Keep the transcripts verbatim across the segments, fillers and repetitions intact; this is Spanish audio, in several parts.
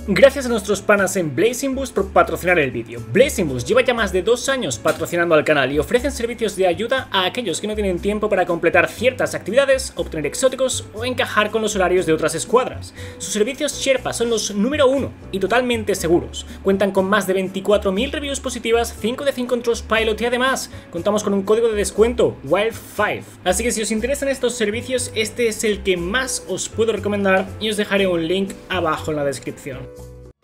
Gracias a nuestros panas en Blazing Boost por patrocinar el vídeo. Blazing Boost lleva ya más de dos años patrocinando al canal y ofrecen servicios de ayuda a aquellos que no tienen tiempo para completar ciertas actividades, obtener exóticos o encajar con los horarios de otras escuadras. Sus servicios Sherpa son los número uno y totalmente seguros. Cuentan con más de veinticuatro mil reviews positivas, cinco de cinco en Trustpilot y además contamos con un código de descuento, Wild cinco. Así que si os interesan estos servicios, este es el que más os puedo recomendar y os dejaré un link abajo en la descripción.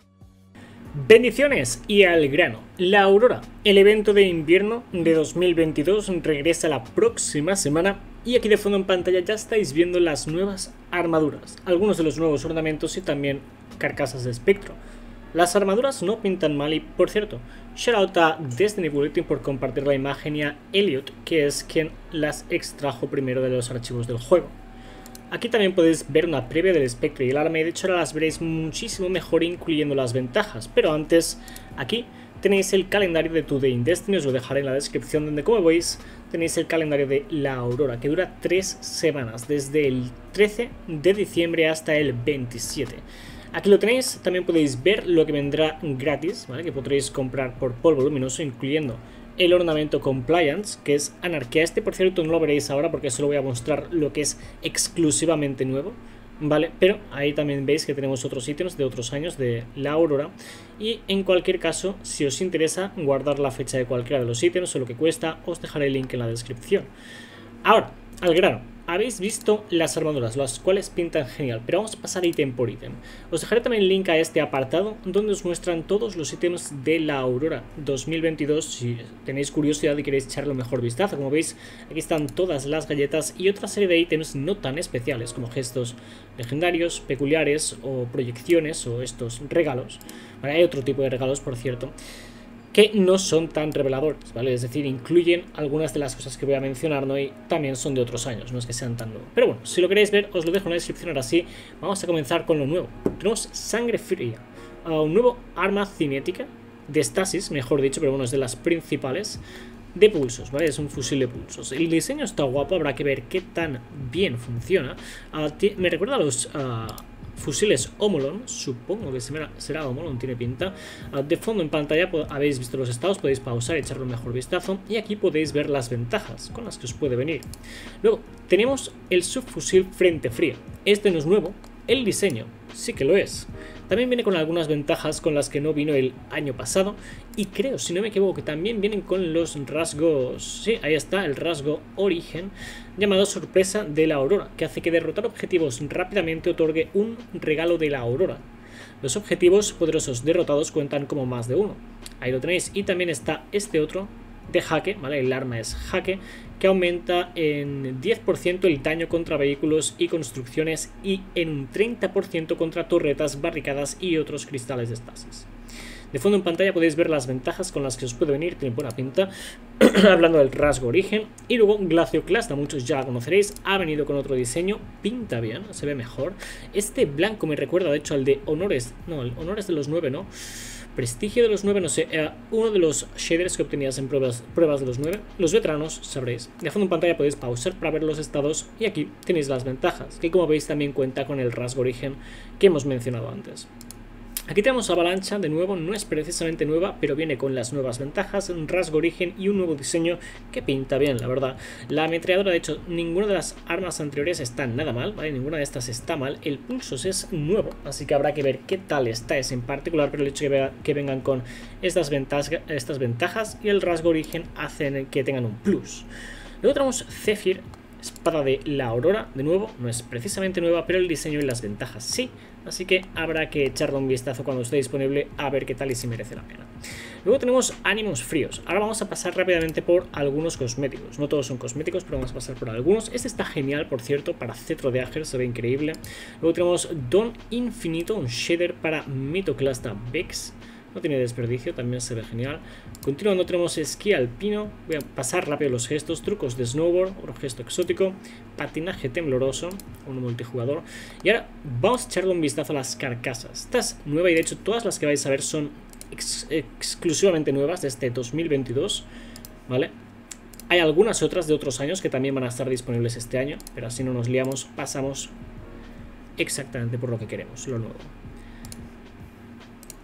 Bendiciones y al grano. La Aurora, el evento de invierno de dos mil veintidós, regresa la próxima semana y aquí de fondo en pantalla ya estáis viendo las nuevas armaduras, algunos de los nuevos ornamentos y también carcasas de espectro. Las armaduras no pintan mal y, por cierto, shout out a Destiny Bulletin por compartir la imagen y a Elliot, que es quien las extrajo primero de los archivos del juego. Aquí también podéis ver una previa del espectro y el arma y de hecho ahora las veréis muchísimo mejor incluyendo las ventajas. Pero antes, aquí tenéis el calendario de Today in Destiny, os lo dejaré en la descripción donde, como veis, tenéis el calendario de la Aurora que dura tres semanas, desde el trece de diciembre hasta el veintisiete. Aquí lo tenéis, también podéis ver lo que vendrá gratis, ¿vale? Que podréis comprar por polvo luminoso, incluyendo el ornamento Compliance, que es Anarquía. Este, por cierto, no lo veréis ahora porque solo voy a mostrar lo que es exclusivamente nuevo, ¿vale? Pero ahí también veis que tenemos otros ítems de otros años de la Aurora. Y en cualquier caso, si os interesa guardar la fecha de cualquiera de los ítems o lo que cuesta, os dejaré el link en la descripción. Ahora, al grano. Habéis visto las armaduras, las cuales pintan genial, pero vamos a pasar ítem por ítem. Os dejaré también el link a este apartado donde os muestran todos los ítems de la Aurora dos mil veintidós. Si tenéis curiosidad y queréis echarle un mejor vistazo, como veis, aquí están todas las galletas y otra serie de ítems no tan especiales como gestos legendarios, peculiares o proyecciones o estos regalos. Vale, hay otro tipo de regalos, por cierto, que no son tan reveladores, ¿vale? Es decir, incluyen algunas de las cosas que voy a mencionar, ¿no? Y también son de otros años, no es que sean tan nuevos. Pero bueno, si lo queréis ver, os lo dejo en la descripción. Ahora sí, vamos a comenzar con lo nuevo. Tenemos Sangre Fría, uh, un nuevo arma cinética de estasis, mejor dicho, pero bueno, es de las principales, de pulsos, ¿vale? Es un fusil de pulsos. El diseño está guapo, habrá que ver qué tan bien funciona. Uh, me recuerda a los Uh, fusiles Omolon, supongo que será Omolon, tiene pinta. De fondo en pantalla habéis visto los estados, podéis pausar y echarle un mejor vistazo. Y aquí podéis ver las ventajas con las que os puede venir. Luego tenemos el subfusil Frente Fría. Este no es nuevo, el diseño sí que lo es. También viene con algunas ventajas con las que no vino el año pasado. Y creo, si no me equivoco, que también vienen con los rasgos... Sí, ahí está, el rasgo Origen, llamado Sorpresa de la Aurora, que hace que derrotar objetivos rápidamente otorgue un regalo de la Aurora. Los objetivos poderosos derrotados cuentan como más de uno. Ahí lo tenéis. Y también está este otro de jaque, ¿vale? El arma es jaque, que aumenta en diez por ciento el daño contra vehículos y construcciones y en un treinta por ciento contra torretas, barricadas y otros cristales de estasis. De fondo en pantalla podéis ver las ventajas con las que os puede venir, tiene buena pinta. Hablando del rasgo Origen. Y luego Glacioclasta, muchos ya conoceréis, ha venido con otro diseño, pinta bien, se ve mejor. Este blanco me recuerda de hecho al de Honores, no, el Honores de los nueve, ¿no? Prestigio de los nueve, no sé, era uno de los shaders que obtenías en pruebas, pruebas de los nueve. Los veteranos sabréis. De fondo en pantalla podéis pausar para ver los estados y aquí tenéis las ventajas, que como veis también cuenta con el rasgo Origen que hemos mencionado antes. Aquí tenemos Avalancha, de nuevo, no es precisamente nueva, pero viene con las nuevas ventajas, un rasgo Origen y un nuevo diseño que pinta bien, la verdad. La ametralladora, de hecho, ninguna de las armas anteriores está nada mal, ¿vale? Ninguna de estas está mal. El Pulsos es nuevo, así que habrá que ver qué tal está ese en particular, pero el hecho de que, que vengan con estas ventajas, estas ventajas y el rasgo Origen hacen que tengan un plus. Luego tenemos Zephyr, espada de la Aurora, de nuevo, no es precisamente nueva, pero el diseño y las ventajas sí, así que habrá que echarle un vistazo cuando esté disponible a ver qué tal y si merece la pena. Luego tenemos Ánimos Fríos. Ahora vamos a pasar rápidamente por algunos cosméticos, no todos son cosméticos, pero vamos a pasar por algunos. Este está genial, por cierto, para Cetro de Ager, se ve increíble. Luego tenemos Don Infinito, un shader para Mitoclasta Vex. No tiene desperdicio, también se ve genial. Continuando tenemos esquí alpino. Voy a pasar rápido los gestos. Trucos de snowboard, otro gesto exótico. Patinaje tembloroso, uno multijugador. Y ahora vamos a echarle un vistazo a las carcasas. Esta es nueva y de hecho todas las que vais a ver son ex exclusivamente nuevas de este dos mil veintidós, ¿vale? Hay algunas otras de otros años que también van a estar disponibles este año, pero así no nos liamos, pasamos exactamente por lo que queremos, lo nuevo.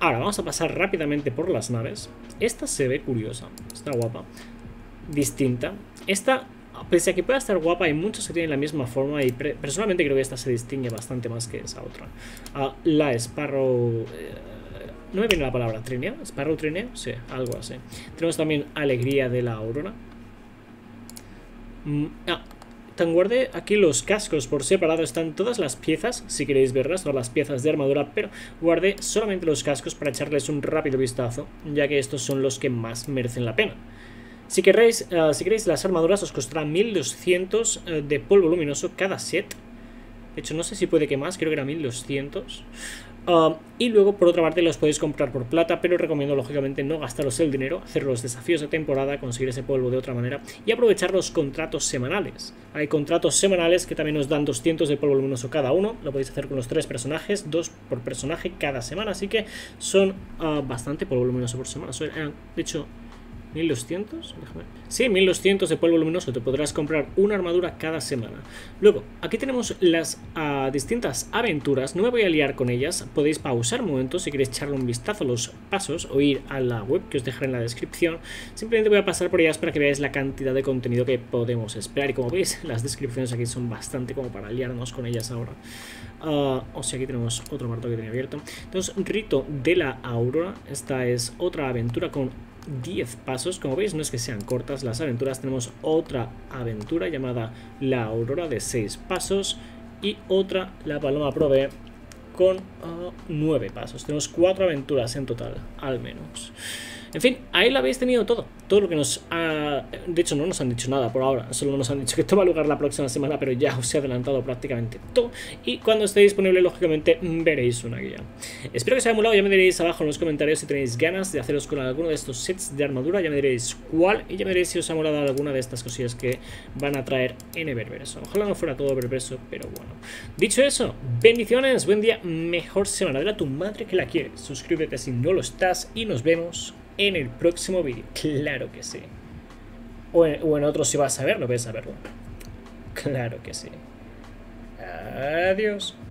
Ahora vamos a pasar rápidamente por las naves. Esta se ve curiosa, está guapa, distinta. Esta, pese a que pueda estar guapa, hay muchos que tienen la misma forma y personalmente creo que esta se distingue bastante más que esa otra. uh, La Sparrow... Eh, no me viene la palabra, ¿trineo? ¿Sparrow trineo? Sí, algo así. Tenemos también Alegría de la Aurora. mm, Ah, tan guardé aquí los cascos por separado. Están todas las piezas, si queréis verlas, todas las piezas de armadura, pero guardé solamente los cascos para echarles un rápido vistazo, ya que estos son los que más merecen la pena. Si queréis, uh, si queréis las armaduras os costará mil doscientos uh, de polvo luminoso cada set. De hecho no sé si puede que más, creo que era mil doscientos. Uh, y luego por otra parte los podéis comprar por plata, pero recomiendo lógicamente no gastaros el dinero, hacer los desafíos de temporada, conseguir ese polvo de otra manera y aprovechar los contratos semanales. Hay contratos semanales que también os dan doscientos de polvo luminoso cada uno. Lo podéis hacer con los tres personajes, dos por personaje cada semana, así que son uh, bastante polvo luminoso por semana. Son, uh, de hecho... ¿mil doscientos? Déjame. Sí, mil doscientos de polvo luminoso. Te podrás comprar una armadura cada semana. Luego, aquí tenemos las uh, distintas aventuras. No me voy a liar con ellas. Podéis pausar un momento si queréis echarle un vistazo a los pasos o ir a la web que os dejaré en la descripción. Simplemente voy a pasar por ellas para que veáis la cantidad de contenido que podemos esperar. Y como veis, las descripciones aquí son bastante como para liarnos con ellas ahora. Uh, o sea, aquí tenemos otro marco que tenía abierto. Entonces, Rito de la Aurora. Esta es otra aventura con diez pasos. Como veis, no es que sean cortas las aventuras. Tenemos otra aventura llamada La Aurora de seis pasos y otra, La Paloma Prove, con uh, nueve pasos. Tenemos cuatro aventuras en total, al menos. En fin, ahí lo habéis tenido todo. Todo lo que nos ha... De hecho, no nos han dicho nada por ahora. Solo nos han dicho que esto va a lugar la próxima semana, pero ya os he adelantado prácticamente todo. Y cuando esté disponible, lógicamente, veréis una guía. Espero que os haya molado. Ya me diréis abajo en los comentarios si tenéis ganas de haceros con alguno de estos sets de armadura. Ya me diréis cuál. Y ya me diréis si os ha molado alguna de estas cosillas que van a traer en Eververso. Ojalá no fuera todo Eververso, pero bueno. Dicho eso, bendiciones, buen día, mejor semana. Dile a tu madre que la quieres. Suscríbete si no lo estás y nos vemos en el próximo vídeo. Claro que sí. O en, o en otro si vas a verlo, ves a verlo. Claro que sí. Adiós.